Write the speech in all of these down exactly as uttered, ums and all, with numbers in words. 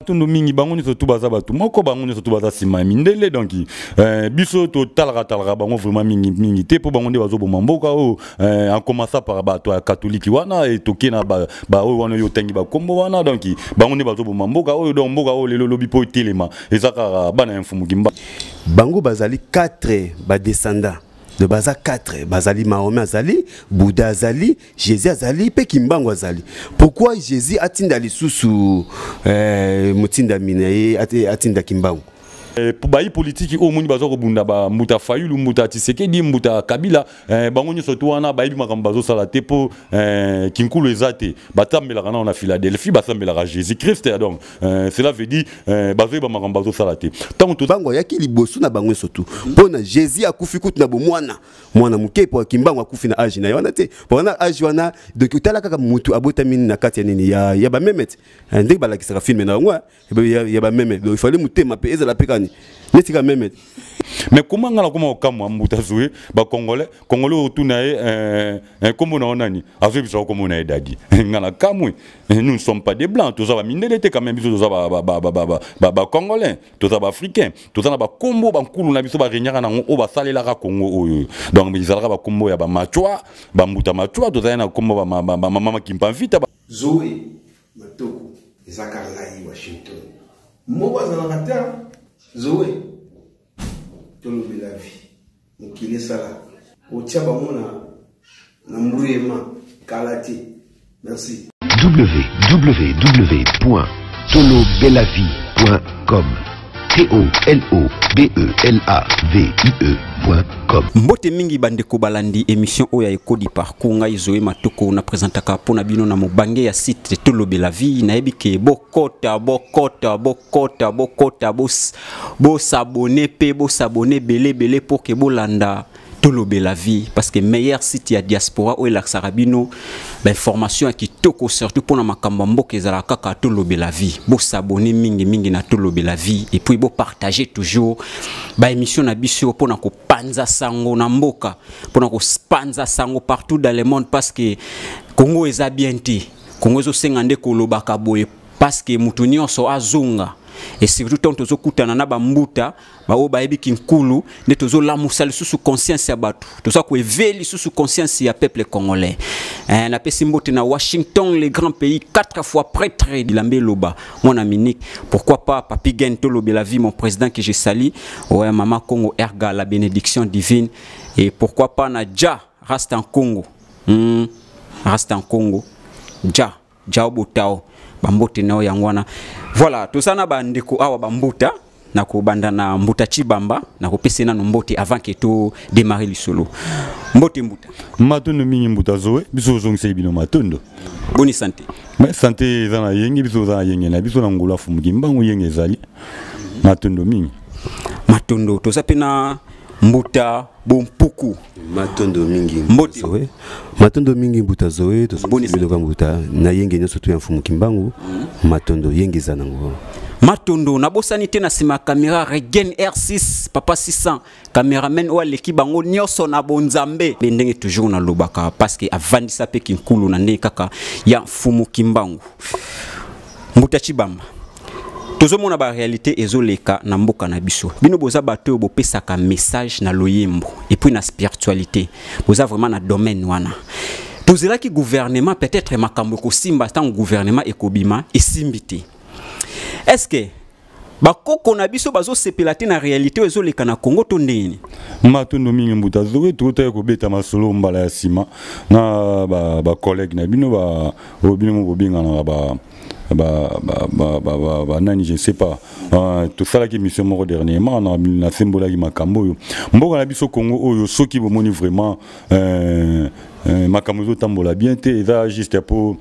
Tondo mingi bango ni sotu baza batu moko bango ni sotu baza sima mindele donc euh biso to talra talra bango vraiment mingi mingi te po bango nde bazo bomba mboka o en commençant par bato ya catholique wana et toke na ba ba o wana yo tangi ba kombo wana donc bango nde bazo bomba mboka o donc mboka o lelo lobi po telema ezaka bana mfumu kimba bango bazali quatre ba descendants de baza quatre bazali Mahomet azali Bouddha azali Jésus azali pe Kimbangu azali. Pourquoi Jésus atinda lisusu euh mutinda minaye atinda Kimbangu? Pour bayi politique au moni bazo bunda ba muta Fayulu muta Tshisekedi muta Kabila bango nyo soto wana bayi makambo bazo sala te po kinkulu ezate batambela kana na Philadelphie basambela Jésus Christ donc cela veut dire bazo ba makambo bazo sala te tant to bango yaki liboso na bango soto pona Jésus akufi kutu na bo mwana mwana muke po Kimbangu akufi na age na yona te pona age wana donc utala kaka mutu abotamini na kati ya nini ya ya ba memet ndenge balakisa film na ngwa ya ba memet il fallait mutema pe ezala peka mais comment ngala comment okamwa mbuta jouer ba congolais congolais otunaye euh comme on a nani avec ça comme on a dadi ngala kamwe nous ne sommes pas des blancs tous ça ba mindelete quand même biso ça ba ba ba ba ba ba congolais tous ça ba africain tous ça ba kombo ba nkulu na biso ba renyaka na o ba salela ka Congo oyo donc bizalaka ba kombo ya ba machwa ba mbuta machwa tous ça na kombo ba mama mama kimpa vita Zoé Matoko Zakarlai Washington Moba Zanakata Zoé, Tolo de la vie, Mokile Sala, Otiaba Mona, Nambouyema, Kalati. Merci. w w w point tolo belavie point com T O L O B E L A V I E point com. Mbote mingi bandeko balandi émission oya ekodi parcours ngai Zoé Matoko na présentaka pona bino na mobange ya site Tolo Belavie na ebike bokota bokota bokota bokota bos bo s'abonner pe bo s'abonner belé belé pour que bolanda Tolo Belavie parce que meilleur site ya diaspora o la sarabino ben formation qui toko surtout pour na makamba mboka ezala kaka Tolo Belavie bo s'abonner mingi mingi na Tolo Belavie et puis bo partager toujours ba émission na biso pour na ko panza sango na mboka pour na ko panza sango partout dans le monde parce que Congo eza bien ti Congo zo sengande ko lobaka boye parce que mutu nyonso azunga et surtout tant tozo kutana na bambuta ba o ba ebiki nkulu ne tozo lamusa lisusu conscience ya batu tozo ko éveiller lisusu conscience ya peuple congolais eh, na pesi mbote na Washington les grands pays quatre fois prêtre Dilambe Loba mon ami pourquoi pas Papi Gen Tolo Belavie mon président que je salue ouais maman Congo Erga la bénédiction divine et pourquoi pas na Dja reste en Congo hmm, reste en Congo Dja Dja Obotao bambote nao yangwana voilà tout ça na bandeko awa bambuta na ko banda na mbuta chibamba na ko pese na mbote avant que to démarrer le solo mbote mbuta matondo mingi mbuta Zoé biso zongise bino matondo boni santé mais santé zana yengi biso zana yengi na biso na ngula fumu kimbangu yengi ezali matondo mingi matondo to ça pena mbuta bompuku matondo mingi mbote Zoé matondo mingi mbuta Zoé to biloka mbuta na yenge nyoso tu ya mfumu kimbangu matondo yenge zanango matondo na bosani te na sima caméra Regen R six papa six cents caméraman o aleki bango nyoso na bonzambe ndenge toujours na lobaka parce que avandisa pe kinkulu na ndenge kaka ya mfumu kimbangu mbuta chibamba tozo mona ba réalité ezoleka na mboka na biso bino boza bato bo pesaka message na loyembo et puis na spiritualité boza vraiment na domaine wana tozela ki gouvernement peut-être makambo ko simba tant gouvernement ekobima esimbité est-ce que bakoko na biso bazo sepelate na réalité ezoleka na Congo to ndeni matondo mingi mbuta Zoé tota ko beta masolo mbala ya sima na ba ba collègue na bino ba obino mo binga na ba ba ba ba ba ba nani je sais pas tout ça là qui mission moko dernièrement na na sembola ki makambo yo mboka na biso Congo oyo soki bomoni vraiment euh makambo zo tambola bien te eza juste pour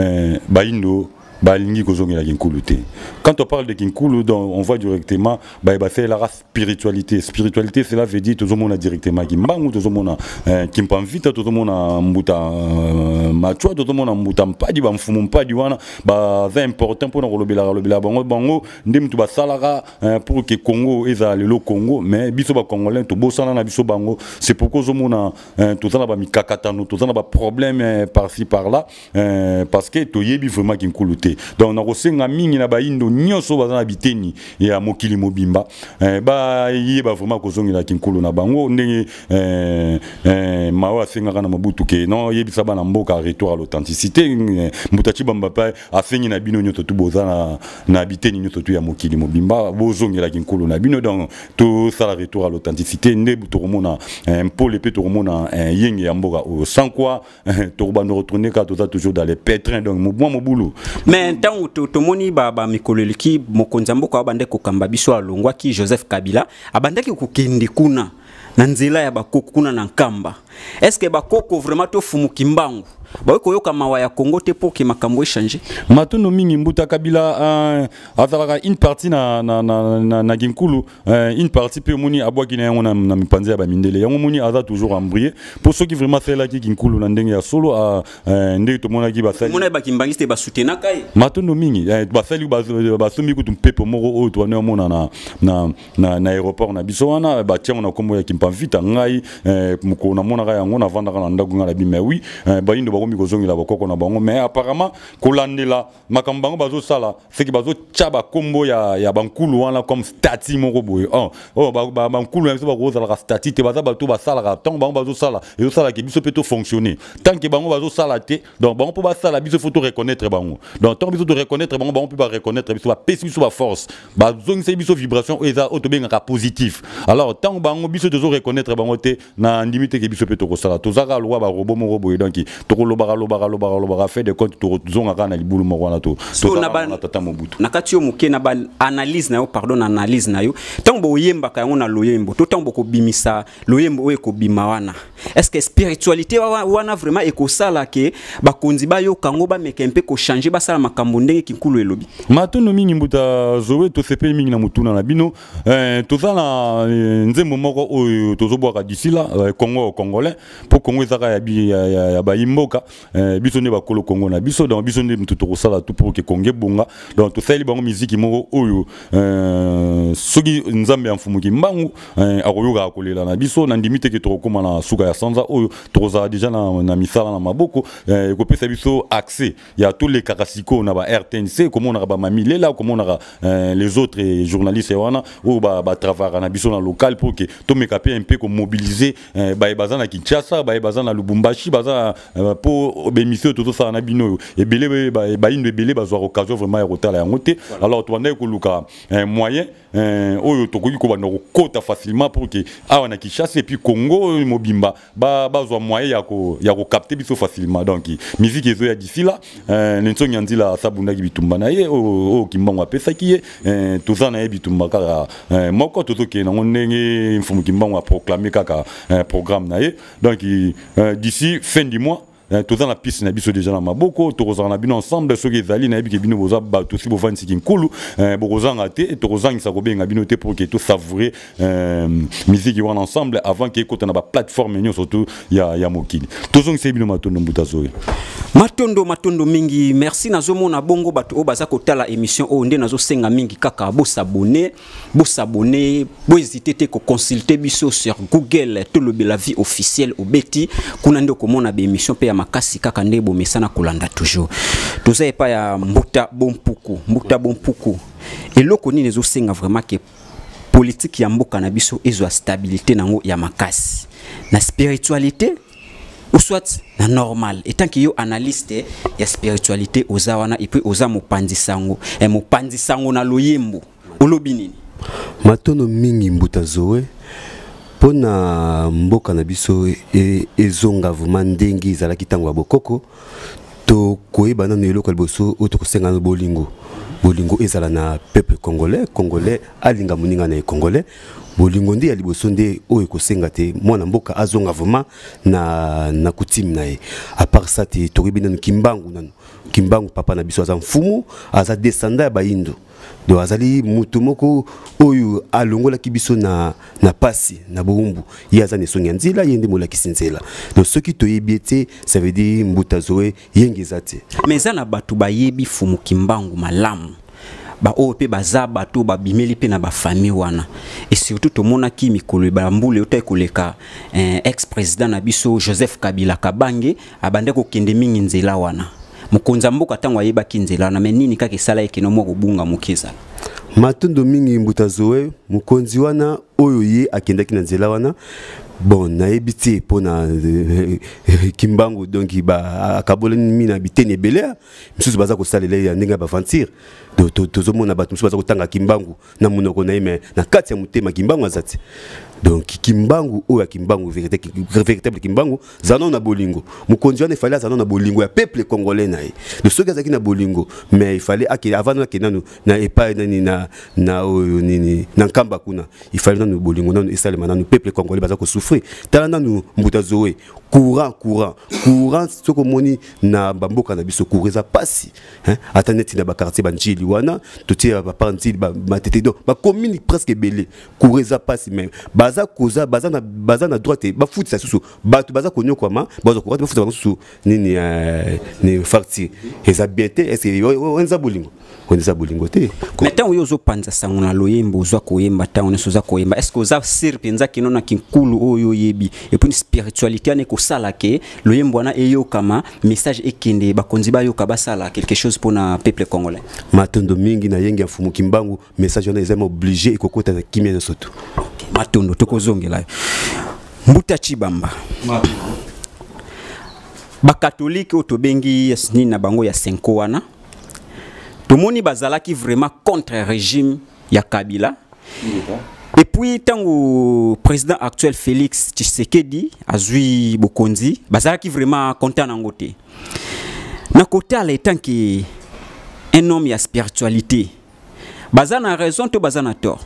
baindo balingi kozongela kinkulu te. Quand on parle de kinkulu, on voit directement bah c'est la spiritualité. Spiritualité, cela veut dire tout le monde a directement kimbangu, tout le monde a kimpanvita, tout le monde a mbuta machwa, tout le monde a mbuta mpadi, ba mfumu mpadi wana, bah c'est important pour nous lobela lobela bango bango, ndem tu ba salara pour que Congo eza le Congo, mais biso ba congolais to bosana na biso bango, c'est pourquoi tout le monde a tout ça na ba mikakatano, tout ça na ba problème par-ci par-là, parce que to yebi vraiment kinkulu te. te donc na kosenga mingi na baindo nyonso baza na biteni ya mokili mobimba eh, ba yeba vraiment kozongela kinkulu na bango ndenge eh, eh, mawa senga na mabutu ke non yebisa bana mboka retour à l'authenticité mutachi bamba pa afengi na bino nyoto tu boza na na biteni nyoto tu ya mokili mobimba bozongela kinkulu na bino donc tout ça la retour à l'authenticité nde butoromona un peu le petoromona yenge ya mboka sans quoi to ba no retourner ka tota toujours dans les pétrins donc moi mon boulot mais tant to to moni ba ba mikoleliki mokonza mboka abande ko kamba biso alongwa ki Joseph Kabila abandaki ko kende kuna na nzela ya bakoko kuna na nkamba est-ce que bakoko vraiment to fumu kimbangu ba ko yoka mawa ya Congo te pour que makambo échanger matono mingi mbuta Kabila azalaka une partie na na na na, na Ginkulu une partie pe moni abwaki na yango na, na mipanze ya ba mindele yango moni aza toujours embrayé pour ceux qui vraiment fait la ki Ginkulu na ndenge ya solo a ndenge to mona ki ba sali mona ba kimbangiste ba soutenir kai matono mingi ba sali ba ba somi ku tumpepo moko o to na mona na na na na aéroport na biso wana ba tia mona kombo ya kimpamvita ngai muko na mona ka yango na vanda kana ndaku ngala bi mais oui ba indo ba komi kozongela bakoko na bango mais apparemment kolandela makambango bazo sala c'est que bazo tchaba kombo ya ya bankulu wana comme stati moko boye oh oh ba bankulu yango ba roza la stati te baza bato ba sala tant bango bazo sala et zo sala ke biso peut fonctionner tant que bango bazo sala te donc bango po ba sala biso faut reconnaître bango donc tant biso de reconnaître bango bango peut pas reconnaître biso ba pesi biso ba force ba zongisa biso vibration et ça auto benga positif alors tant bango biso de zo reconnaître bango te na limite ke biso peut ko sala to zaka loi ba robot moko boye donc to lobara lobara lobara lobara fait de compte to zonga kana libulu moko na to so na ba tata mobutu na kati yo muke na ba analyse na yo pardon analyse na yo tango bo yemba ka na loyembo to tango ko bimisa loyembo o ko bima wana est-ce que spiritualité wana vraiment e ko sala ke ba konzi ba yo kango ba meke mpe ko changer ba sala makambo ndenge kinkulu elobi matono mingi mbuta zowe to sepe mingi na mutuna na bino eh to sala nzembo moko o to zobwaka d'ici là Congo congolais pour Congo ezaka ya bi ya ba imboka biso ne bakolo Congo na biso donc biso ne mtuto kosala tout pour que Congo bonga donc to sali bango musique moko oyo euh soki nzambe amfumuki mbangu akoyoka akolela na biso na ndimite ke to koma na suka ya sanza oyo to za déjà na na misala na maboko ko pesa biso accès il y a tous les karasiko na ba R T N C comment on a ba mamile là comment on a les autres journalistes wana ou ba ba travailler na biso na local pour que to mekape un peu ko mobiliser ba bazana Kinshasa ba bazana Lubumbashi baza pour bémisser tout ça na bino et belé ba ba inde belé bazwa occasion vraiment rotala yango te alors to ndeko luka moyen oyo to ko ko ba no kota facilement pour que awa na Kinshasa et puis Congo mobimba ba bazwa moyen ya ko ya ko capter biso facilement donc musique ezo ya d'ici là nenso nyandi la sabunda ki bitumba na ye o kimbango apesa ki tout ça na ye bitumba kaka moko to to ke na ndenge mfumu kimbango a proclamer kaka programme na ye donc d'ici fin du mois tout dans la piste na biso déjà na maboko to kozana bino ensemble ceux qui zali na biki bino boza ba to si bo vansi kinkulu bokozanga te to kozanga sa ko benga bino te pour que tout savourer musique wana ensemble avant que kota na ba plateforme nyo surtout ya ya mokili to zongi se bino matondo mbutazoe matondo matondo mingi merci nazo mona bongo bato o baza kotala émission o nde nazo senga mingi kaka bo s'abonner bo s'abonner bo hésiter te ko consulter biso sur Google tout le la vie officielle au beti kuna ndo komona ba émission pe makasi kaka ndebo mesana kulanda toujours tozaye pa ya mbuta bompuku mbuta bompuku eloko nini zo senga vraiment que politique ya mboka na biso ezo stabilité nango ya makasi na spiritualité ou soit na normal etant que yo analyste ya spiritualité ozawana et puis oza mopandi sango e mopandi sango na loyembo olobi nini matono mingi mbuta zoe pona mboka na biso e ezonga vraiment ndengi ezalaki tango ya bokoko to koyeba nano eloko liboso oyo tokosenga na bolingo bolingo ezala na peuple congolais congolais alinga moninga na congolais bolingo nde ya liboso nde oyo kosenga te mwana mboka azonga vraiment na na coutume na ye à part ça te tokoyebi nano kimbangu nano kimbangu papa na biso aza mfumu aza descendant ya baindo do azali mutu moko oyo alongola kibiso na na pasi na boumbu yaza ne songa nzila yende mola kisinzela donc ce qui toyebi te ça veut dire mbuta zoe yengeza te mais za na batu bayebi fumu kimbangu malamu ba o pe baza bato ba bimeli pe na ba famille wana et surtout to mona ki mikolo ba mbule uta koleka ex président na biso Joseph Kabila Kabange abande ko kende mingi nzela wana mokonza mboka tango ayeba kinzela na menini kaka esala ekeno moko bunga mokeza matondo mingi mbuta zoe mokonzi wana oyo ye akendaki na nzela wana bon nayebi te mpona kimbangu donc akabolani mi na biteni ebele misusu baza kosalela ya ndenge ya baventure tozomona bato mosusu baza kotanga kimbangu na monoko na ye me na kati ya motema kimbangu aza te donc kimbangu oyo ya kimbangu véritable kimbangu zano na bolingo mokonzi wana ifale azano na bolingo ya peuple congolais na ye de soki azalaki na bolingo mais ifale ake avant ake nanu na epai nani na na oyo nini na nkamba kuna ifale nanu bolingo nanu esalema nanu peuple congolais baza kosouffrir tala nanu mbuta zoe courant courant courant soko moni na bamboka na biso courant eza pasi hein ata neti na ba quartier banjili wana totie ba parentile ba matete do ba commune presque belé courant eza pasi mais baza koza baza na baza na droite ba foot ça susu bato baza konyokwama baza ko ba foot ba susu nini ni farti eza biente est-ce onza bolingo onza bolingo te metan oyo zo panza sango na loyembo zo koyemba ta on so za koyemba est-ce que oza sir penza kinona kinkulu oyo yebi et puis spiritualité ne ko sala ke loyembo na eyo kama message ekende bakonzi ba yo ka basala quelque chose pour na peuple congolais matondo mingi na yengi ya fumu kimbangu message na ezama obligé ekokota na kimia na soto okay matondo tokozongela mbuta chibamba ba catholique otobengi yasni na bango ya senko wana tomoni bazalaki vraiment contre régime ya Kabila. Et puis tango président actuel Félix Tshisekedi azui bokonzi bazalaki vraiment content nangote. Na côté à l'étant qui un homme ya spiritualité. Bazana raison to bazana tort.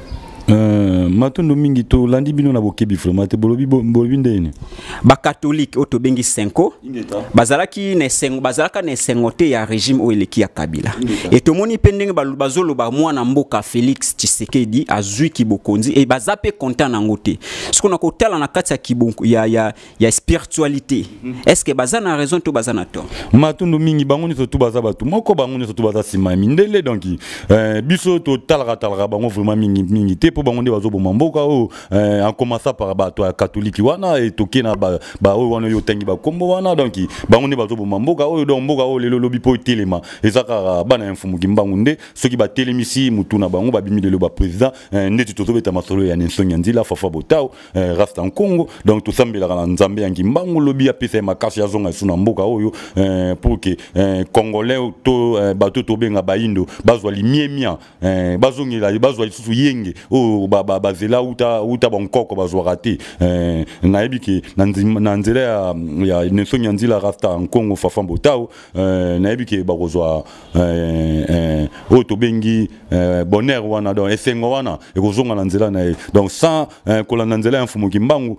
Euh, matondo mingi to landi bino na bokebi vraiment te bolobi bolobi ndeni ba catholique oto bengi senko bazalaki ne sengo bazalaka ne sengote ya régime o eleki ya Kabila et to moni pendenge bazolo ba mwana mboka Félix Tshisekedi azui kibokonzi et bazape content nangote ce qu'on a kotala na kati ya kibonko ya ya ya spiritualité est-ce que bazana raison to bazana tort matondo mingi bango ni to bazaba tu moko bango ni to baza sima mindele donc euh biso to talra talra bango vraiment mingi mingi te pour bango bazo bomamboka o en commençant par bato ya catholique wana et toki na ba ba o wana yo tangi ba kombo wana donc bango ne bazo bomamboka o donc mboka o lelo lobi po telema ezaka bana infumu kimbangu nde soki ba telemisi mutu na bango ba bimi lelo ba président ndeti tozo beta masolo ya Nelson Nzila fafa botao rasta en Congo donc to sambela na nzambe ya kimbangu lobi ya pesa makasi ya zonga suna mboka oyo pour que congolais to bato to benga baindo bazwa limiemia bazongela bazwa lisusu yenge o ba ba bazela uta uta bonkoko bazwa raté euh nayebi ki na nzela ya ya Nelson Nzila rasta en Congo fafa botao euh nayebi ki ba kozwa euh euh o to bengi bonheur wana donc esengo wana e kozonga na nzela na donc sans kola na nzela ya mfumu kimbangu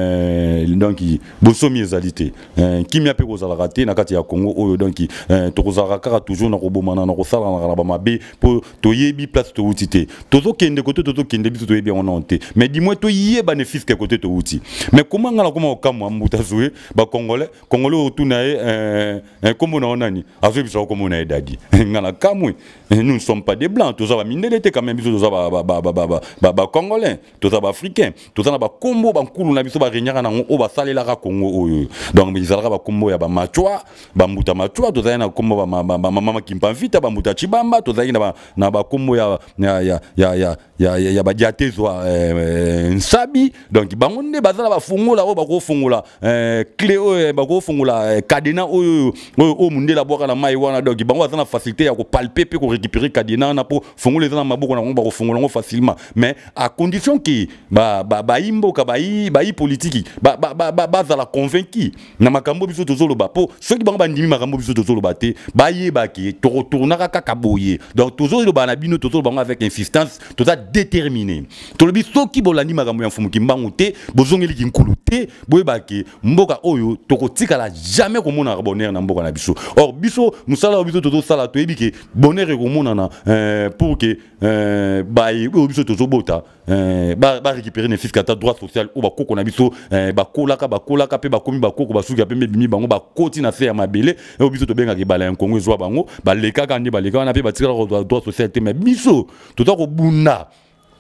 euh donc bosomi ezalité kimia pe kozala raté na kati ya Congo oyo donc to kozala kaka toujours na kobomana na kosala na ba mabe pour to yebi place to utité tozo kende kote tozo kende biso to yebi on onte mais dis-moi to yé bénéfice ke kote to uti mais comment ngala comment okamwa mbuta zoe ba congolais congolais otuna euh comme on onani azo biso comme on a dadi ngala kamwe nous ne sommes pas des blancs tous ça mindele te quand même biso ça ba ba ba ba ba ba congolais tous ça ba africain tous ça ba kombo ba nkulu na biso ba renyaka na o ba salela ka Congo oyo donc bizalaka ba kombo ya ba machwa ba mbuta machwa tous ça na kombo ba mama mama kimpamvita ba mbuta chibamba tous ça na ba na ba kombo ya ya ya ya ya ya ba diatezwa nsabi donc bango nde bazala ba fungula o ba ko fungula cléo ba ko fungula cadena oyo o mundela boka na mai wana donc bango bazana facilité ya ko palper pe ko récupérer cadena na po fungula zana maboko na ba ko fungula facilement mais à condition que ba ba ba imbo ka ba yi ba yi politique ba ba ba bazala convaincu na makambo biso tozolo ba po ceux qui bango bandimi makambo biso tozolo ba te ba yeba ki to retournaka kaka boye donc tozolo ba na bino tozolo bango avec insistance toza déterminé tolobi soki bolandi makambo ya mfumu kimbangu te bozongeli kinkulu te boyebaki mboka oyo tokotikala jamais komona bonheur na mboka na biso or biso musala biso tozo sala toyebi ke bonheur ekomona na euh pour que euh ba biso tozo bota euh ba ba récupérer ne fiscal droit social ou ba koko na biso ba kolaka ba kolaka pe ba komi ba koko ba suki pembe bimi bango ba koti na se ya mabele e biso to benga ke bala en Congo ezwa bango ba leka ka ndi ba leka na pe ba tikala droit social te mais biso to to ko bunda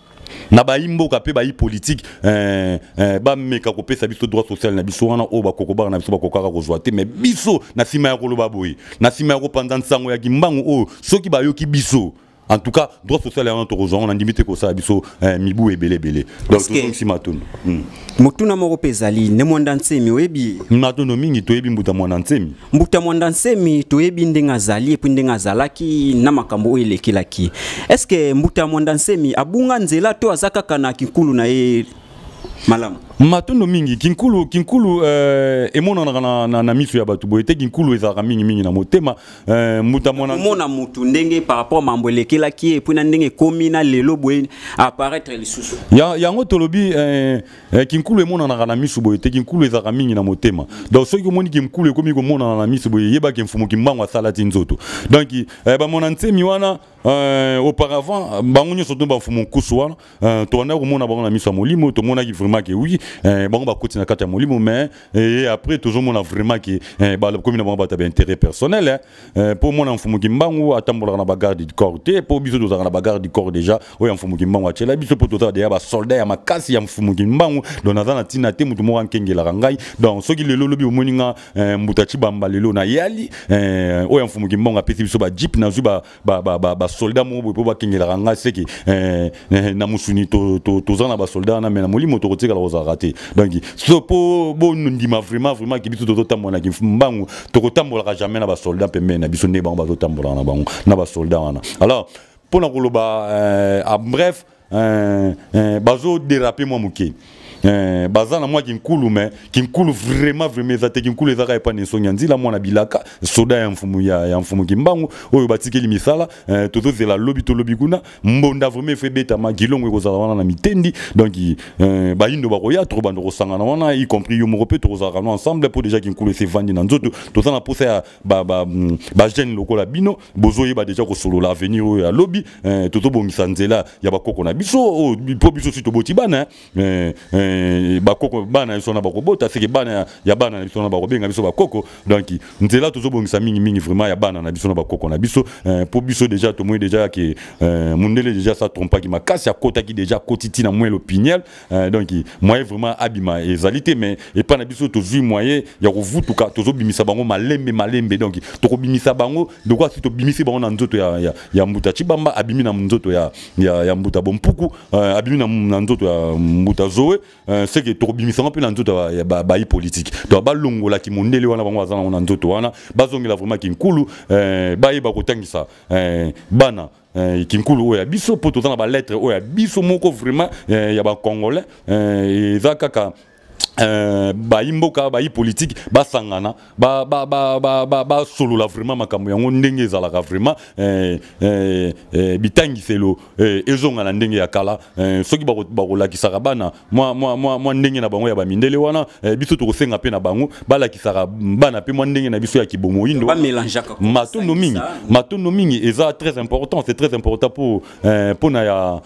na ba imboka pe ba i politique euh ba meka ko pesa biso droit social na biso wana o ba kokobara na biso ba kokaka ko zoate mais biso na sima ya koloba boy na sima ya ko pendant sango ya kimbangu o soki ba yoki biso en tout cas droit social ya to rejoindre on a limité ko ça biso mibu ebele bele donc tout comme si matun mutuna moko pezali ne mwanda nsemi webi matono mingi to yebi mbuta mwana nsemi mbuta mwanda nsemi to yebi ndenga zali epi ndenga zalaki na makambo oyelekelaki est-ce que mbuta mwanda nsemi abunga nzela to azaka kana kinkulu na ye malamu matondo mingi kinkulu kinkulu euh emona na na na misu ya batu boyete kinkulu ezaka mingi mingi na motema euh muta mwana mona mutu ndenge par rapport mambo lekela ki et puis na ndenge komina lelo boye apparaître lisusu ya yango tolobi euh kinkulu emona na na misu boyete kinkulu ezaka mingi na motema donc soki omoni kinkulu ekomi ko mona na misu boye yeba ke mfumu kimbango salati nzoto donc ba mona nsemi wana euh auparavant bango nyoso to ba mfumu kusu wana to na ko mona bango na misu ya molimo to mona ki vraiment que oui eh bon ba continuer kata molimo mais et après toujours mon a vraiment qui ba comme na ba ta intérêt personnel hein pour mon enfant kimbangu atambola na bagarde du corps te pour biso to na bagarde du corps déjà oya mfumu kimbangu achela biso pour to déjà ba soldat ya makasi ya mfumu kimbangu donc na na tina te mutu mo rankengela rangai donc soki lelo lobi omoninga mbutachi bamba lelo na yali oya mfumu kimbangu apesi biso ba jeep na zuba ba ba ba soldat mo bo ba kengela rangai seki na musuni to to to na ba soldat na mais na molimo to kotika la rozarate donc so po bon ndima vraiment vraiment ki biso to tambola ki mbangu to kotambola jamais na ba soldat pembe na biso ne bango ba to tambola na bango na ba soldat wana alors pour na koloba en bref euh bazo déraper moi muke Euh, bazana moi kinkulu mais kinkulu vraiment vraiment ezate kinkulu ezaka epa nesonga nzila mwana bilaka soda ya mfumu ya ya mfumu kimbangu oyo batikeli misala euh, toto zela lobby to lobby kuna mbonda vraiment fait beta magilongo ekozala wana na mitendi donc euh, ba indo bakoya trop bando kosangana wana y compris yo moko pe to kozala ensemble pour déjà kinkulu se vandi na nzoto to sana posa ya ba ba ba jeune lokola bino bozoye ba déjà ko solo l'avenir oyo ya lobby euh, toto bongisa nzela ya bakoko na biso o po biso si to boti bana euh, euh bakoko bana biso na bakobota seke bana ya bana na biso na bakobenga biso bakoko donc nzela tozo bongisa mingi mingi vraiment ya bana na biso na bakoko na biso pour biso déjà to moi déjà que mundele déjà ça trompa ki makasi ya kota ki déjà kotiti na moi l'opiniel donc moi vraiment abima ezalité mais et pas na biso to zui moyen ya kovutuka tozo bimisa bango malembe malembe donc to ko bimisa bango de quoi si to bimisi bango na nzoto ya ya, ya mbuta chibamba abimi na nzoto ya ya, ya mbuta bompuku abimi na nzoto ya mbuta zoe c'est que to bimisa un peu na nzoto ya ba ba politique to ba longola ki mondele wana bango azana na nzoto wana bazongela vraiment ki nkulu euh ba yeba kotangisa euh bana euh kinkulu oya biso poto na ba lettre oya biso moko vraiment ya ba congolais euh ezakaka euh ba imboka ba politique ba sangana ba ba ba ba ba, ba solo la vraiment makambo yango ndenge ezalaka vraiment euh euh bitangi selo ezonga na ndenge ya kala soki ba ba kolakisaka bana moi moi moi moi ndenge na bango ya ba mindele wana biso to kosenga pe na bango balakisaka bana pe moi ndenge na biso ya kibomo indo ba mélangeaka matondo mingi matondo mingi eza très important c'est très important pour pour na ya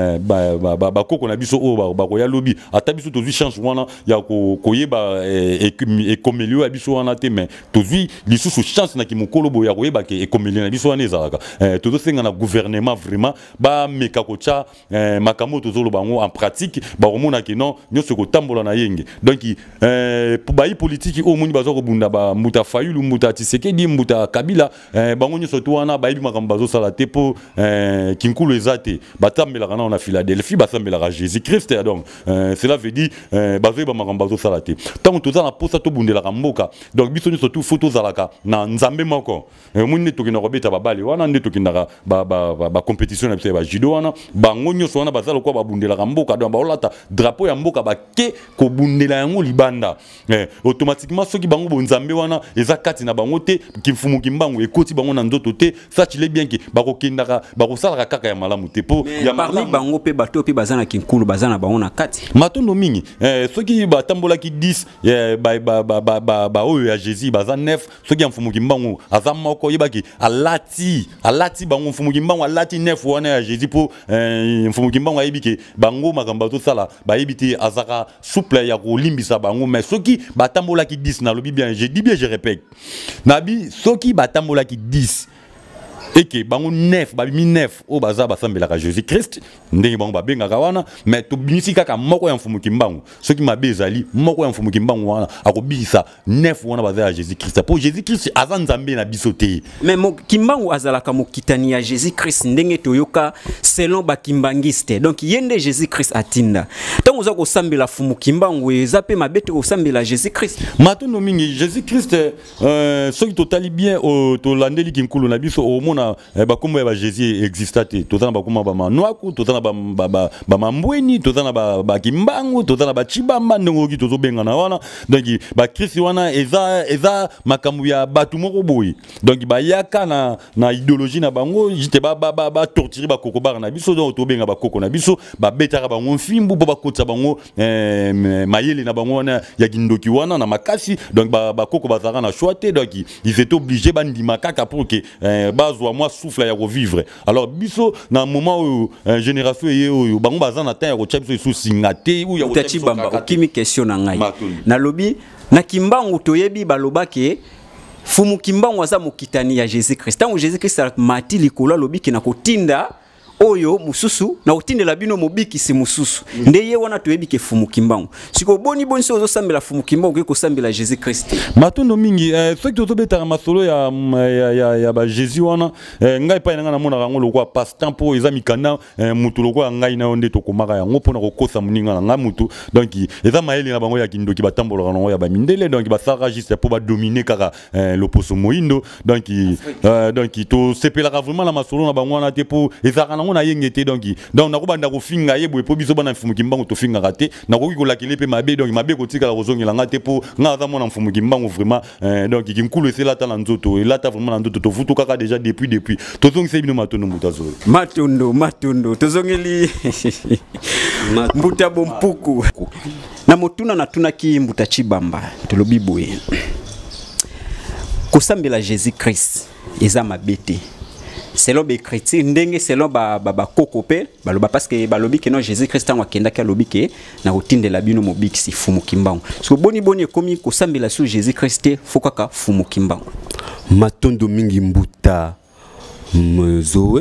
ba ba ba koko na biso o ba ko ya lobby ata biso to chance wana ya ko koyeba e komelio ya biso wana te mais tozwi lisusu chance na kimokolo boya koyeba ke e komelio na biso wana ezalaka tozo senga na gouvernement vraiment ba meka ko cha makambo tozolo bango en pratique ba komona ke non nyoso ko tambola na yenge donc euh ba yi politique o moni bazo ko bunda ba muta fayulu muta Tshisekedi muta Kabila bango nyoso to wana ba yi makambo bazo sala te po kinkulu ezate batambela kana na Philadelphie basambela Jésus Christ donc cela veut dire bazo ba makambo sala te tant que na posa to bundela mboka donc biso ni surtout photo zalaka na nzambe moko moni to kina robeta babali wana ndeto kina ba ba ba compétition na biso ba judo wana bango nyoso wana bazalo kwa babundela mboka donc ba olata drapeau ya mboka ba ke ko bundela yango libanda eh automatiquement soki bango bonzambe wana eza kati na bango te kimfumu kimbangu ekoti bango na ndoto te sachile bien que ba ko kindaka ba ko sala kaka ya malamu te po ya parmi bango pe bato pe bazana kinkulu bazana bango na kati matondo mingi eh soki ba tambola ki dix ba ba ba ba ba oyo ya Jésus baza neuf soki ya mfumu kimbangu aza moko yebaki alati alati bango mfumu kimbangu alati neuf wana ya Jésus po mfumu kimbangu ayebiki bango makambo to sala ba yebiti azaka souple ya kolimbisa bango mais soki ba tambola ki dix na lobi bien je dis bien je répète nabi soki ba tambola ki dix et que bango neuf ba mi neuf o baza basambelaka Jésus Christ ndenge bango babengaka wana mais to binisi kaka moko ya mfumu kimbangu soki mabe ezali moko ya mfumu kimbangu wana akobisa neuf wana baza ya Jésus Christ pour Jésus Christ aza nzambe na biso te mais mo kimbangu azalaka mokitani ya Jésus Christ ndenge toyoka selon ba kimbangiste donc yende Jésus Christ atinda tango za ko sambela fumu kimbangu eza pe mabete ko sambela Jésus Christ matondo mingi Jésus Christ euh soki totali bien o to landeli kinkulu na biso o mona bakombo ya ba Jésus existate tozana bakoma ba manwaku tozana ba ba ba mambweni tozana ba ba kimbangu tozana ba chibamba ndongo ki tozobenga na wana donc ba Christ wana eza eza makambu ya batu moko boyi donc ba yaka na na idéologie na bango jite ba ba ba torturer ba kokobara na biso donc tobenga ba koko na biso ba betaka bango mfimbu bo ba kotsa bango eh, mayele na bango wana ya kindoki wana na makasi donc ba ba koko bazaka na choite donc ils étaient obligés bandima kaka pour que eh, bazwa moi souffle ya revivre alors biso na moment où euh, génération yé oyo bango baza na temps ya kocha biso sous singate ou ya kocha bamba okimi question na ngai na lobi na kimbangu toyebi balobake fumu kimbangu aza mokitani ya Jésus Christ tango Jésus Christ mati likolo lobi ki na kotinda oyo mususu na otindela bino mobiki si mususu mm. Ndeye wana toyebi ke fumu kimbangu siko boni boni so sambela fumu kimbangu ko sambela Jésus Christ matondo mingi eh, soki tozobeta masolo ya ya ya, ya ba Jésus wana eh, ngai pa nga na mona rango lokwa passe temps pour eza mikanda eh, mutu lokwa ngai na onde tokomaka yango pona kokosa muninga na nga mutu donc eza maeli na bango ya kindoki batambola na ya ba mindele donc ba sara juste pour ba dominer kaka eh, loposo moindo donc euh, donc to sepelaka vraiment la masolo na bango na te pour eza on a yengete donc donc na kobanda ko finga yebo po biso bana mfumu kimbangu to finga raté na ko kolakele pe mabe donc mabe ko tika la kozongela ngate po nga za mona mfumu kimbangu vraiment euh, donc kinkulu c'est là ta nzoto et là ta vraiment na nzoto to futu kaka déjà depuis depuis to zongi se bino matondo mutazo matondo matondo to zongeli mbuta bompuku na motuna na tuna ki mbuta chibamba to lobi boye ko sambela Jésus Christ eza mabete selon les chrétiens ndenge selon ba ba, ba kokope baloba parce que balobi que non Jésus Christ en wakenda ka lobi ke na otinde la bino mobiki si fumu kimbangu so boni boni komi ko sambela sur Jésus Christ fokaka fumu kimbangu matondo mingi mbuta mzowe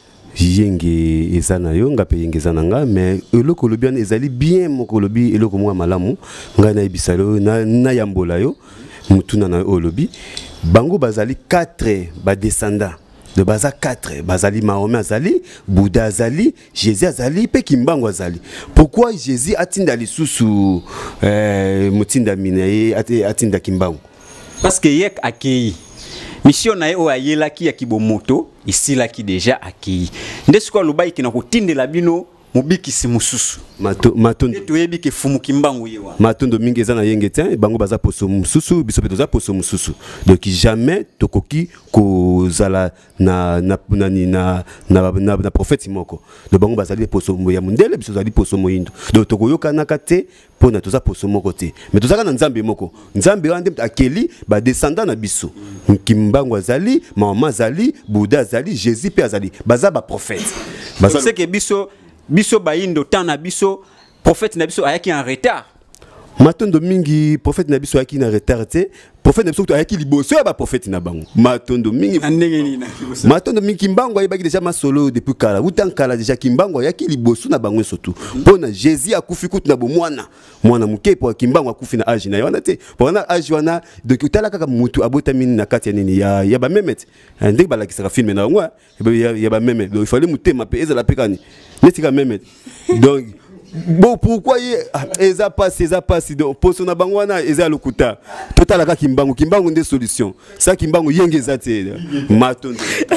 yenge ezana yo nga pe yenge ezana nga mais eloko lobi an ezali bien moko lobi eloko mwa malamu nga na ibisalo na na yambola yo mutuna na olobi bango bazali quatre ba descendants de baza quatre bazali Mahomet azali Bouddha azali Jésus azali pe kimbangu azali pourquoi Jésus atinda lisusu euh mutinda mina atinda kimbangu parce que yek akei mission na yo ayela ki ya kibomoto ici là qui déjà akei ndesko lobai ki na kotindela bino mobiki si mususu mato matondo toyebi ke fumu kimbangu yewa matondo mingi eza na yengete bango baza poso mususu biso beto za poso mususu donc jamais tokoki ko zala na na na na na, na, na prophète moko de bango bazali poso ya mundele biso zali poso moyindo donc tokoyoka na kate pona toza poso moko te mais tozaka na nzambe moko nzambe wande akeli ba descendant na biso kimbangu azali mama azali Bouddha azali Jésus pe azali baza ba prophète baza c'est que biso biso bayindo tana biso prophète na biso ayaki en retard matondo mingi prophète na biso ayaki na retard te prophète na biso ayaki liboso ya ba prophète na bango matondo mingi ndenge nini matondo mingi kimbangu ayebaki déjà masolo depuis kala utan kala déjà kimbangu ayaki liboso na bango surtout pona Jésus akufi kutu na bomwana mwana muke po kimbangu akufi na âge na yona te pona âge wana donc utala kaka mutu abotami na kati ya nini ya ya ba memet ndenge balakisa film na ngwa ya ba memet donc il fallait mutema pe ezala pekani netika memet donc bon pourquoi eza passe eza passe donc poso na bango wana eza lokuta total ka kimbangu kimbangu nde solution ça kimbangu yenge eza te matondo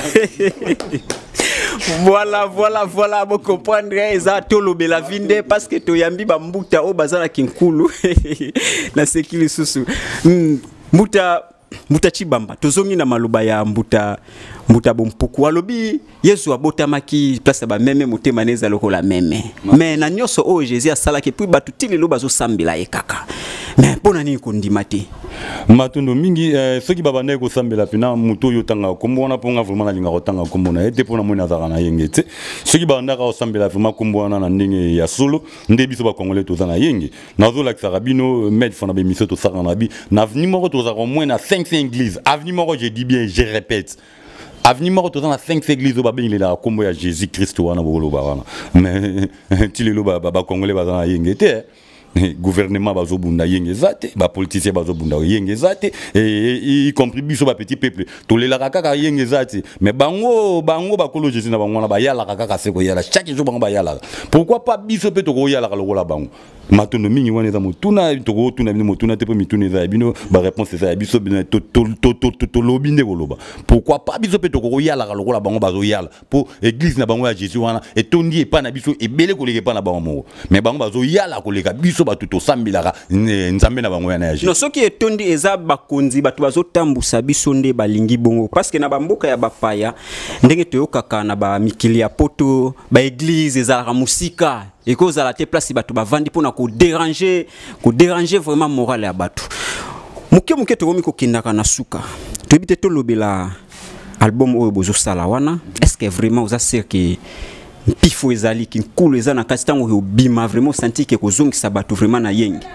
voilà voilà voilà bo comprendre eza tolobela vinde parce que toyambi ba mbuta o bazala kinkulu na sekili susu mbuta mbuta chibamba tozongi na maloba ya mbuta mbuta bompuku alobi Yesu abotamaki place ba meme motema neza lokola meme mais na nyoso o Jésus asala ke puis batutili lo bazo sambela ye kaka mais pona ni kondima te matondo mingi eh, soki babanda ko sambela pina muto yo tanga kombo na ponga vraiment na linga kotanga kombo na ete pona mona zaka na yenge te soki babanda ko sambela vraiment kombo na ndenge ya solo nde biso ba congolais to zana yenge nazo la karabino med fona be miso to saka na bi na numéro to za au moins na cinq églises avenue moko je dis bien je répète avenir mort dans la cinq églises au babin il est là comme il y a Jésus Christ wana bolo ba mais tu le ba ba congolais ba na yengete gouvernement bazo bunda yengezate ba politicien bazo bunda yengezate et y compris biso ba petit peuple to le la kaka yengezate mais bango bango ba kolo Jésus na bango na ba yala kaka seko yala chaque jour bango ba yala pourquoi pas biso pe to ko yala ka lokola bango matondo mingi wana za mutuna to ko tuna bino mutuna te pe mituna za bino ba réponse za biso bino to to to to to lobinde koloba pourquoi pas biso pe to ko yala ka lokola bango bazo yala pour église na bango ya Jésus wana et tondi e pa na biso e bele ko leke pa na bango mais bango bazo yala ko leka biso ba tuto sambilaka nzambe na bango ya na Jésus no soki etondi eza bakonzi batu bazo tambusa biso nde balingi bongo parce que na bamboka ya bapaya ndenge toyokaka na ba mikili ya poto ba église ezalaka musika et cause à la te place batu bavandi pona ko déranger ko déranger vraiment morale ya batu muke muke to komiko kindaka na suka to bite to lobela album oyo bozo sala wana est-ce que vraiment oza sûr que pifo ezali ki nkulu eza na kati tango bima vraiment senti que kozongisa batu vraiment na yenge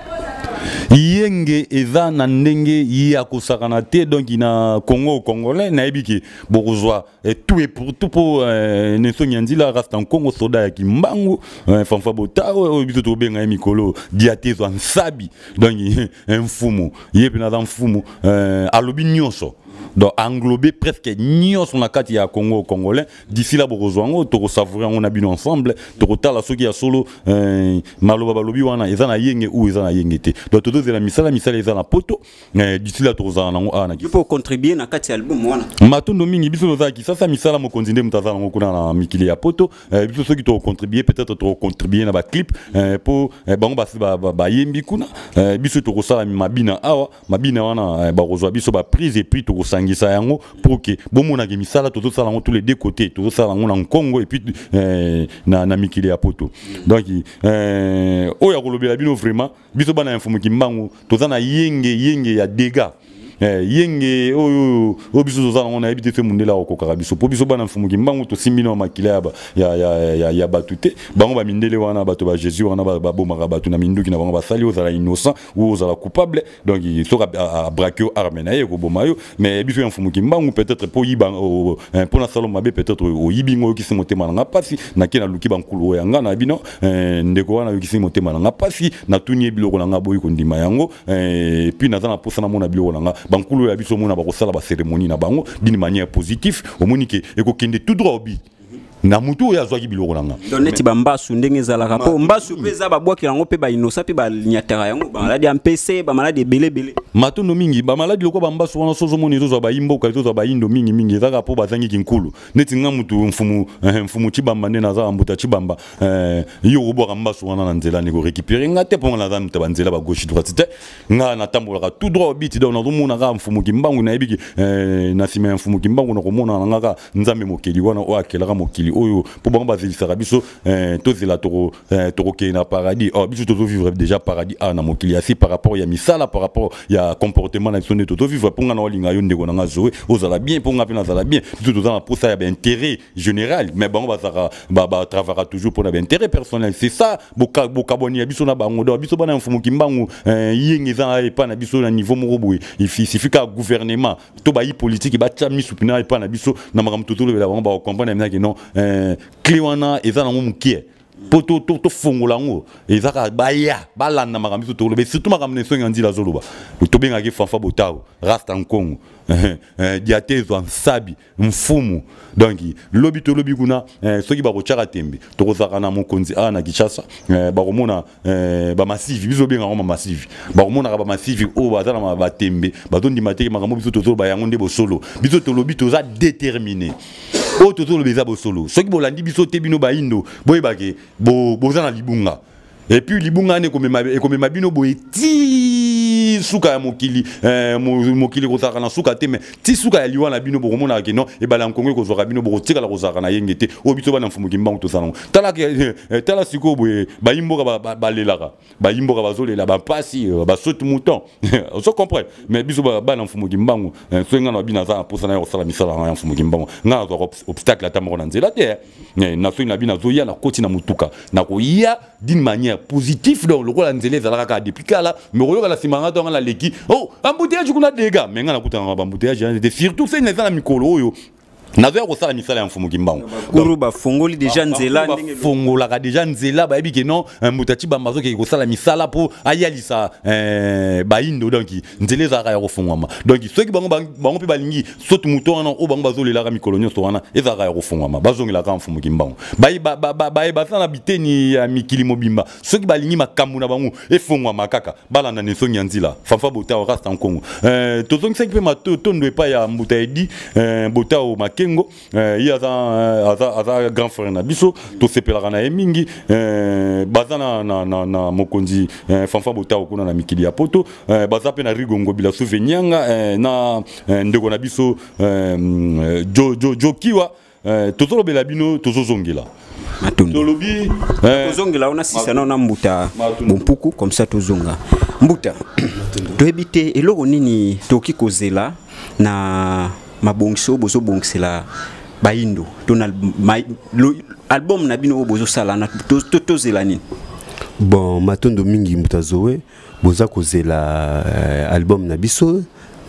yenge eza na ndenge ya kosakana te donc na Congo congolais na ebiki bokozwa tout et pour tout pour neso nyandila reste en Congo soda ya kimbangu fanfa botao biso to benga mikolo diatezo nsabi donc mfumu yepe na mfumu alobi nyonso donc englober presque nyonso na kati ya Congo congolais d'ici là bokozwango to savourer on a bien ensemble to tala soki ya solo maloba balobi wana eza na yenge ou eza na yenge te donc to dozela misala misala eza na poto d'ici là to kozana ngo ana il faut contribuer na kati album wana matondo mingi biso nozaki sasa misala mo konzinde mutazana ngo kuna na mikili ya poto biso soki to contribuer peut-être to contribuer na ba clip pour bango basi ba ba yembi kuna biso to kosala mabina awa mabina wana ba kozwa biso ba prise et puis to sangisa yango pour que bomona ke misala to sala ngo tous les deux côtés to sala ngo na Congo et puis na na mikili ya poto donc euh oya kolobela bino vraiment biso bana infomo kimbangu to za na yenge yenge ya dégâts yenge oyo obiso to sala ngo na ebité fe mundela okokaka biso po biso bana infomo kimbangu to simbino makila ya ya ya ya batute bango ba mindele wana bato ba Jésus wana ba bomaka bato na minduki na bango ba sali ozala innocent ou ozala coupable donc il soka braquer arme na ye ko bomayo mais biso infomo kimbangu peut-être po yiba pour na salo mabe peut-être o yibingo ki se motema na pasi na kena luki bankulu yanga na bino ndeko wana ki se motema na pasi na tunie biloko na boyi ko ndima yango et puis na zana posa na mona biloko na bankulu ya biso mona ba ko sala ba cérémonie na bango d'une manière positive au monike e ko kende tout droit obi na mutu ya zwaki biloko nanga doneti bambasu ndenge zalaka po mbasu peza babwaki yango pe ba inosa pe ba nyatera yango ba maladi M P C ba maladi belé belé matondo mingi ba maladi loko bambasu wana sozo moni zo ba yimbo ka zo ba yindo mingi mingi ezaka po bazangi kinkulu neti nga mutu mfumu mfumu chibamba nde naza mbuta chibamba eh yo robwa mbasu wana na nzela ne ko récupérer nga te po na za mta banzela ba gauche droite te nga na tambola tout droit biti donc na zo mona ga mfumu kimbangu na ebiki eh na sima mfumu kimbangu na ko mona nga ka nzambe mokeli wana o akela ga mokeli oyo pour bon bazilisaka biso to zela toro toro ke na paradis oh biso to vivre déjà paradis a na mokili asi par rapport ya misala par rapport ya comportement na sonné to vivre pour nga na olinga yo ndeko na zoe ozala bien pour nga pe na zala bien biso to za pour ça ya intérêt général mais bon bazaka ba ba travaillera toujours pour na intérêt personnel c'est ça boka boka boni ya biso na bango do biso bana mfumu kimbangu yenge za e pa na biso na niveau moko boye il suffit ka gouvernement to ba yi politique ba tcha misupina e pa na biso na makambo to to le ba ba comprendre na que non clé wana eza na mukie poto to to fongola ngo ezaka baya balanda makambo to lobe surtout makambo neso ngandi la zoloba to benga ke fanfa botao rasta en Congo eh diatezo nsabi mfumu donc lobi to lobi kuna soki ba kochaka tembe to kozaka na mokonzi a na Kinshasa ba komona ba massive biso benga ngoma massive ba komona ba massive o bazala ba tembe ba tondi mateke makambo biso to ba yango nde bo solo biso to lobi to za déterminé o to to lobi za bo solo soki bolandi biso te bino ba indo boyebake bo bozana libunga et puis libunga ne komema e komema bino boye ti suka ya mokili eh mokili ko saka na suka te mais ti suka ya liwa na bino bokomona ke non e bala nkongo ko zoka bino boko tika la ko saka na yengete o biso bana mfumu kimbangu to salon tala ke tala siko boye ba yimboka ba balelaka ba yimboka bazolela ba pasi ba saute mouton on se comprend mais biso bana mfumu kimbangu so ngana bina za pour ça na ko sala misala na mfumu kimbangu nga zo obstacle atamoko na nzela te na so ina bina zo ya na koti na mutuka na ko ya d'une manière positive donc le rôle nzela za la ka depuis kala mais royo la simanga to la leki oh embouteillage kuna dégâts mais nga na kutanga ba embouteillage c'est surtout c'est na mikolo oyo nazo ya kosala misala ya mfumu kimbangu kuru bafongoli déjà nzela ndenge fongolaka déjà nzela bayebi ke non moto acibamba azoke kosala misala mpo ayalisa baindo donc nzela ezalaka ya kofungwama donc soki bango bango mpe balingi soki moto wana oyo bango bazolelaka mikolo nyonso wana ezalaka ya kofungwama bazongelaka mfumu kimbangu bayebasa na biteni ya mikili mobimba soki balingi makambo na bango efungwama kaka balanda na nsongi ya nzela Fanfa Botao rasta nkongo tozongisaki mpe matondo epai ya mbuta edi Botao Makengo il aza aza grand frère na biso to sepelaka na emingi baza na na na mokonzi Fanfa Botao kuna na mikili ya poto baza pe na rigongo bila souvenyanga na ndeko na biso jo jo jokiwa tozolobela bino tozozongela tolobi tozongela ona sisa na ona mbuta bompuku comme ça tozonga mbuta toyebite eloko nini toki kozela na mabongso bozo bongsela baindo tona album na bino bozo sala na tozela nini bon matondo mingi mutazowe boza kozela album na biso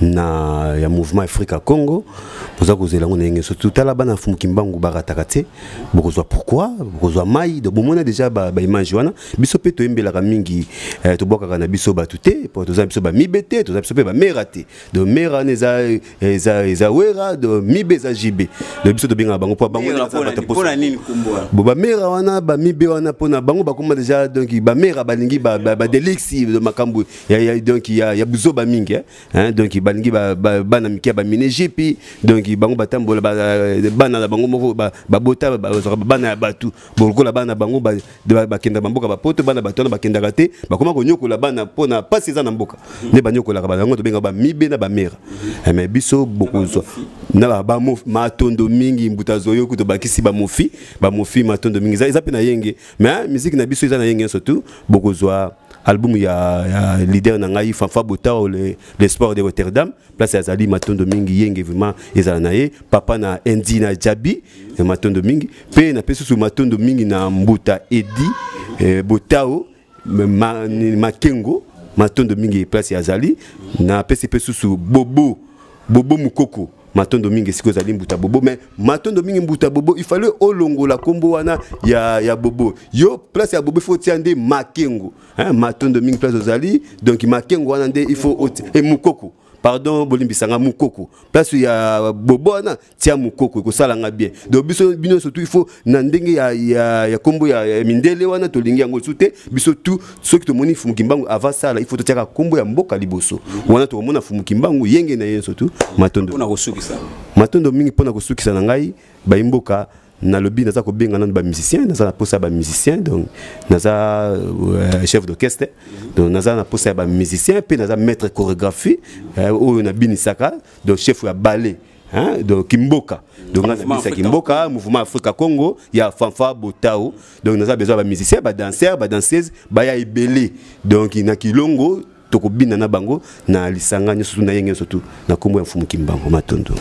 na ya mouvement Africa Congo boza kozela ngona ngenge surtout tala bana fumu kimbangu barataka te bokozwa pourquoi bokozwa mai de bomona déjà ba ba image wana biso pe to embelaka mingi to bokaka na biso batute po to za biso ba mibete to za biso pe ba merate de mera neza eza eza wera de mibe za jibe de biso to binga bango po bango na pona nini kumboa bo ba mera wana ba mibe wana pona bango bakoma déjà donc ba mera balingi ba ba delixi de makambu ya donc ya ya buzo ba mingi hein donc balingi ba bana mikia ba minejipi donc bango batambola bana na bango moko ba bota bana batu bokola bana bango ba bakenda bamboka ba poto bana batona bakenda kate bakoma konyokola bana pona pasi za na mboka ne banyokola ba bango to benga ba mibe na ba mera mais biso bokozwa na ba matondo mingi mbuta zoyo kuto bakisi ba mofi ba mofi matondo mingi za pe na yenge mais musique na biso za na yenge surtout bokozwa album ya, ya leader na ngai Fanfa Botao le, le sport de Rotterdam place ya zali matondo mingi yenge vraiment ezala na ye papa na Endi na Jabi matondo mingi pe na pesu matondo mingi na Mbuta Edi eh, Botao ma, Makengo matondo mingi place ya zali na pesu pesu Bobo Bobo Mukoko matondo mingi siko zali mbuta bobo mais matondo mingi mbuta bobo il fallait olongo la kombo wana ya ya bobo yo place ya bobo faut tiande Makengo hein matondo mingi place zali donc Makengo wana nde il faut et Mukoko pardon bolimbisanga Mukoko place ya bobo wana tia Mukoko ko sala nga bien donc biso bino surtout il faut na ndenge ya ya, ya kombo ya, ya mindele wana to lingi yango sute biso tout ce que to moni fumu kimbangu avant ça là il faut to tia kombo ya mboka liboso wana to mona fumu kimbangu yenge na yeso surtout matondo pona kosukisa matondo mingi pona kosukisa na ngai ba imboka na lobby naza ko benga nan ba musicien naza na posa ba musicien donc naza euh, chef d'orchestre donc naza na posa ba musicien pe naza maître chorégraphie oyo na binisaka donc chef ya ballet hein donc Kimboka donc naza bisa Kimboka mouvement Africa Congo ya Fanfa Botao donc naza besoin ba musicien ba danseur ba danseuse ba ya ebele donc na kilongo tokobina na bango na lisanga nyoso na yenge surtout na kombo ya mfumu kimbango matondo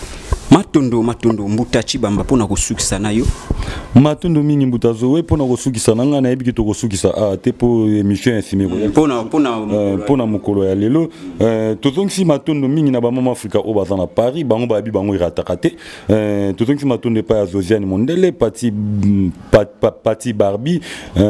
matondo matondo mbuta chibamba pona kosukisa nayo matondo mingi mbuta zowe pona kosukisa nanga na yebiki to kosukisa a te po émission esime ko pona pona pona mukolo ya lelo tozongisi matondo mingi na ba mama Afrika o baza na Paris bango ba bi bango irataka te tozongisi matondo pa ya Zosiane Mondele pati pati Barbie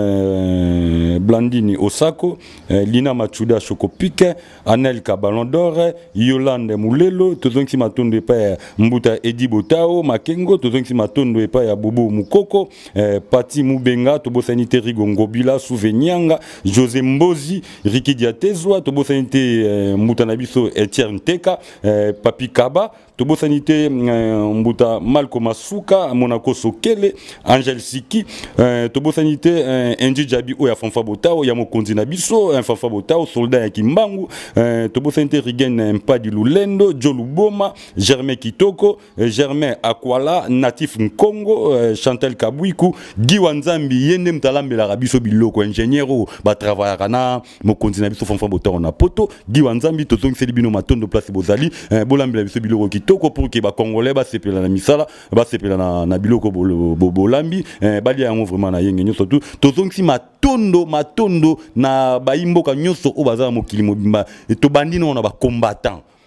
Blandini Osako Lina Machuda Chocopike Anel Ballon d'Or Yolande Mulelo tozongisi matondo pa ya mbuta Edi Botao Makengo tozongisi matondo epa ya Bobo Mukoko eh, Pati Mubenga tobo sanité Rigongo Bila Souvenyanga José Mbozi Riki Diatezwa tobo sanité eh, mbuta nabiso Etienne Teka eh, Papi Kaba tobo sanité eh, mbuta Malcolm Masuka Monaco Sokele Angel Siki eh, tobo sanité eh, Enji Jabi o ya Fanfa Botao ya mokonzi nabiso eh, Fanfa Botao soldat ya Kimbangu eh, tobo sanité Rigen Mpadi Lulendo Joluboma Germain Kitoko Germain Akwala Natif Nkongo Chantal Kabwiku Guy Wanzambi yende mtalambela rabiso biloko ingénieur ba travailler na mokonzi na biso Fanfa Botao na poto Guy Wanzambi tozongi seli bino matondo place bozali bolambela biso biloko kitoko pour que ba congolais ba sepela na misala ba sepela na na biloko bolambi bali yango vraiment na yenge nyoso tout tozongi matondo matondo na baimboka nyoso o bazala mokili mobimba to bandino na ba combattant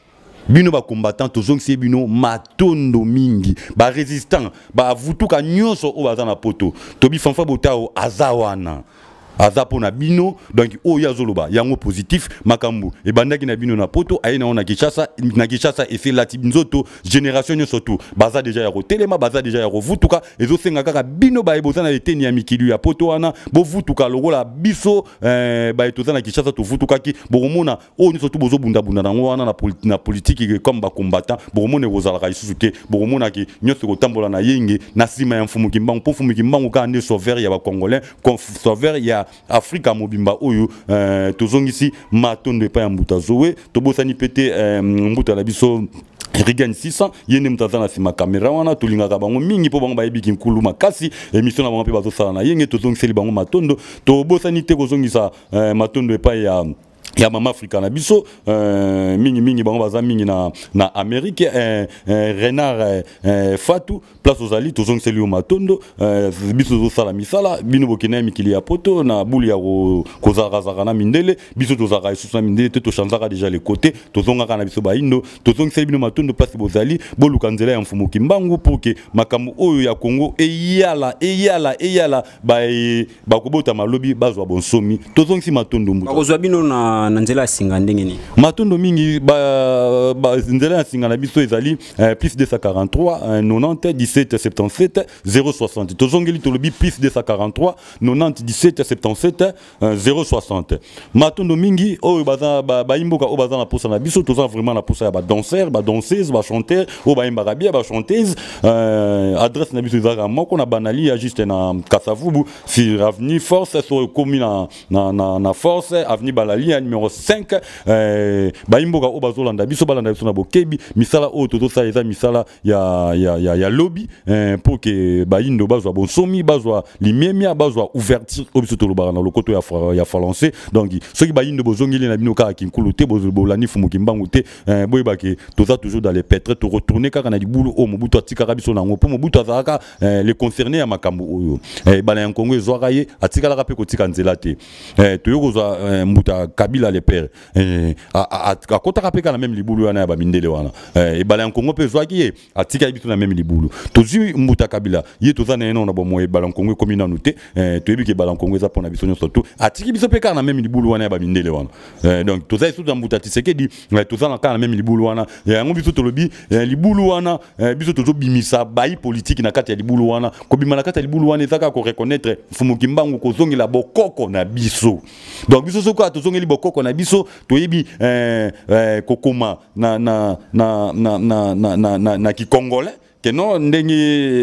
bino ba combattant tozong se bino matondo mingi ba résistant ba vutuka nyonso o baza na poto tobi fanfa botao azawana aza pona bino donc oyo azoloba yango positif makambu e bandaki na bino na poto ayena ona Kinshasa na Kinshasa et c'est la nzoto génération nyonso tout baza déjà ya kotelema baza déjà ya kovutuka ezo senga kaka bino ba eboza na eteni ya mikili ya poto wana bo vutuka lokola biso euh ba etoza na Kinshasa to vutuka ki boromona oyo nyonso tout bozo bunda bunda nango wana na na politique comme ba combattant boromona kozala ka isusu ke boromona ki nyonso kotambola na yenge na sima ya mfumu kimbangu po mfumu kimbangu ka ande sauveur ya ba congolais sauveur ya Afrika mobimba oyo euh, tozongisi matondo epa ya mbuta zowe tobosani pete euh, mbuta la biso Rigan six cents yene mutaza na sima kamera wana tulingaka bango mingi po bango bayebi kinkulu makasi émission na bango pe bazosala na yenge tozongiseli bango matondo tobosani te kozongisa euh, matondo epa ya ya mama Afrika na biso euh, mingi mingi bango baza mingi na na Amérique euh, euh, Renard euh, Fatou place aux ali tozong seli o matondo euh, biso zo sala misala bino bokena mikili ya poto na buli ya kozara zara na mindele biso tozara isusu na mindele te to chanzaka déjà les côtés tozonga kana biso baindo tozong seli bino matondo place bozali boluka nzela ya mfumu kimbangu pour que makambo oyo ya Congo eyala eyala eyala ba ba kobota malobi bazwa bonsomi tozong si matondo mbuta bakozwa bino na na nzela singa ndenge ni matondo mingi ba, ba nzela singa na biso ezali euh, plus deux cent quarante-trois euh, quatre-vingt-dix dix-sept soixante-dix-sept zéro soixante tozongeli tolobi plus deux cent quarante-trois quatre-vingt-dix dix-sept soixante-dix-sept euh, zéro soixante matondo mingi oyo baza ba, ba imboka o baza na posa na biso toza vraiment na posa ya ba danseur ba danseuse ba chanteur o ba imbaka bia ba chanteuse euh, adresse na biso ezaka moko na banali ya juste na Kasavubu si avenue Force so komi na na na, na Force avenue Balali numéro cinq euh, ba imboka o bazolanda biso balanda biso na bokebi misala o toto sa eza misala ya ya ya, ya lobby euh, pour que ba indo bazwa bonsomi bazwa limemia bazwa ouverture o biso tolobara na lokoto ya ya français donc ceux qui ba indo bozongeli na bino ka kinkulu te bozolani fumu kimbangu te euh, boy ba ke toza toujours dans les pétrés to retourner kaka na libulu o mobutu atika biso nango po mobutu azaka euh, les concernés ya makambo oyo euh, bala ya Kongo ezwaka ye atika la pe kotika nzela te euh, to yokozwa euh, mbuta Kabila les pères eh a a kota kapeka na même libulu wana ba mindele wana eh e bala Kongo pe zwaki ye atika bitu na même libulu tozi mbuta Kabila ye toza na eno na bo moye bala Kongo komi na nuté eh to yebi ke bala Kongo za pona biso nyonso to atiki biso pe ka na même libulu wana ba mindele wana eh donc toza isu za mbuta Tshisekedi toza na ka na même libulu wana ya ngo biso tolobi libulu wana biso tozo bimisa bayi politique na kati ya libulu wana ko bimana kati ya libulu wana ezaka ko reconnaître fumu kimbangu ko zongela bokoko na biso donc biso soko tozongeli bokoko na biso toyebi euh, euh, kokoma na na na na na na na na, na kikongolais que non ndenge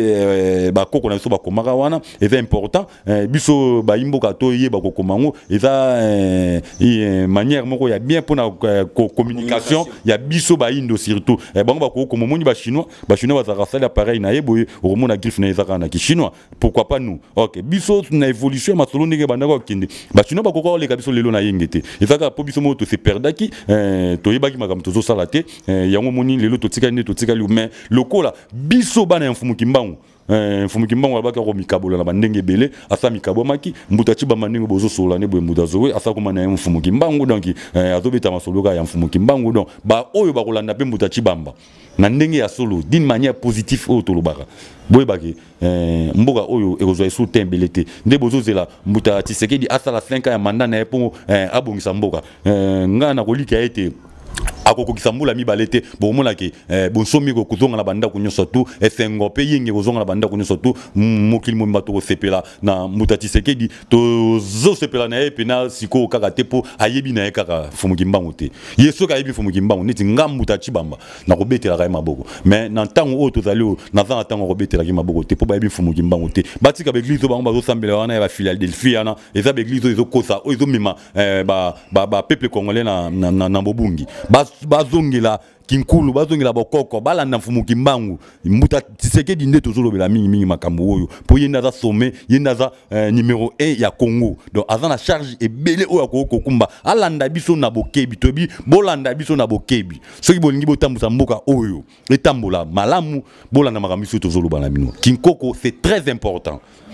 euh, ba koko na biso ba komaka wana eza important euh, biso ba imboka to yeba kokomango eza euh, euh, manière moko ya bien pour na euh, communication ya biso ba indo surtout euh, bango ba ko momoni ba chinois ba chinois ba za pareil na yebo au monde griffe na ezaka na ki chinois pourquoi pas nous OK biso na évolution ma solo ndenge banda ko kende ba chinois ba ko le ka biso lelo na yengete ezaka po biso moto se perdaki euh, to yeba ki makam tozo sala te euh, yango moni lelo to tika ne to tika lu mais lokola biso bana ya mfumu kimbangu eh mfumu kimbangu abaka ko mikabola na bandenge belé asa mikabo maki mbuta chiba mandenge bozo sola ne boye mbuta zowe asa ko mana ya mfumu kimbangu donc eh azobeta masoloka ya mfumu kimbangu donc ba oyo ba kolanda pe mbuta chibamba na ndenge ya solo d'une manière positive o tolobaka boye baki eh mboka oyo ekozwa isu tembelete nde bozo zela mbuta Tshisekedi asa la cinq ans ya mandat na epo eh abongisa mboka eh ngana kolika ete akoko kisambula mibale te bomona ke eh, bonsomi ko kuzonga na banda kunyoso tu esengo pe yenge kozonga na banda kunyoso tu mokili mo mbato ko sepela na Mbuta Tshisekedi to zo sepela na ye pena siko kaka te po ayebi na ye kaka fumu kimbangu te yeso ka yebi fumu kimbangu niti ngambu ta chibamba na ko betela ka maboko mais na ntango o tozali o na za ntango ko betela ki maboko te po ba yebi fumu kimbangu te batika be église bango bazo sambela wana ya Philadelphie ana eza be église ezo kosa o ezo mema eh, ba ba ba peuple congolais na na, na, na bobungi ba bazongela kinkulu bazongela bokoko balanda mfumu kimbangu Mbuta Tshisekedi nde tozolobela mingi mingi makambo oyo po yenda za sommet yenda za euh, numéro un ya Congo donc azana charge ebele oyo akoko kumba alanda biso na bokebi tobi bolanda biso na bokebi soki bolingi botambusa mboka oyo etambola malamu bolanda makambo biso tozoloba na bino kinkoko c'est très important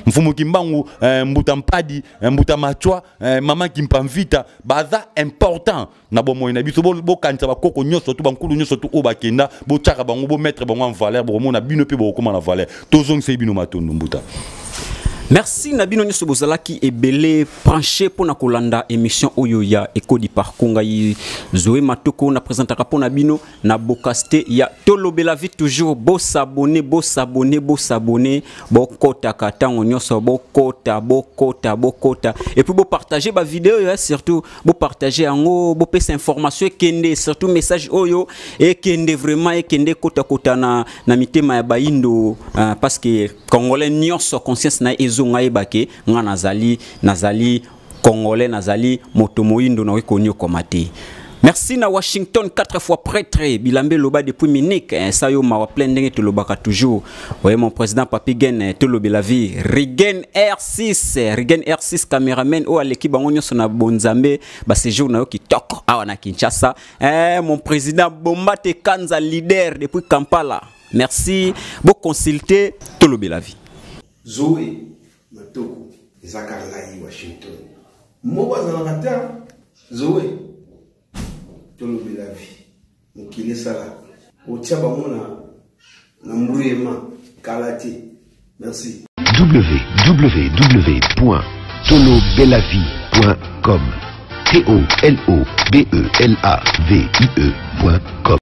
mfumu kimbangu mbuta mpadi mbuta machwa mama kimpamvita baza important na bomo na biso bo kanisa bakoko nyoso to bankulu nyoso to obakenda bo tchaka bango bo mettre bango en valeur bo mona bino pe bo koma na valeur tozong se bino matondo mbuta. Merci Nabino Nyoso Bozalaki et Belé branché pour na kolanda émission Oyo ya Eko di Parcours ngai Zoé Matoko na présentera pour Nabino na bokaste ya Tolo Belavi toujours beau s'abonner beau s'abonner beau s'abonner beau kota katango nyoso beau kota beau kota beau kota et puis beau partager ba vidéo ya surtout beau partager ango beau pesa information kende surtout message Oyo et kende vraiment et kende kota kota na na mitema ya baindo uh, parce que congolais nyoso conscience na ngai bake nga nazali nazali congolais nazali moto moindo na wekonyo komate. Merci na Washington quatre fois prêtre Bilambe Loba depuis Munich ça yo ma plein ndenge to lobaka toujours. Voyez mon président Papi Gen to lobe la vie Rigen R six Rigen R six caméraman o aleki bango nyoso na bonzambe ba séjour na yo ki tok awa na Kinshasa. Eh mon président Bombate Kanza leader depuis Kampala. Merci beaucoup consulter to lobe la vie. Zoé Matoko Zakarlai Washington Moba Zanakata Zoé Tolobi la vie Mokile Sala Otiaba Mona Nambruyema Kalati. Merci. w w w point tolo belavie point com T O L O B E L A V I E point com